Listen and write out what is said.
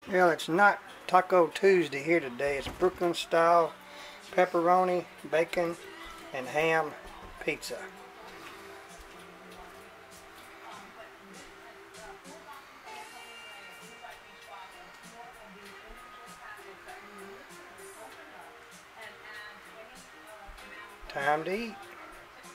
Well, it's not Taco Tuesday here today. It's Brooklyn style pepperoni, bacon, and ham pizza. Time to eat.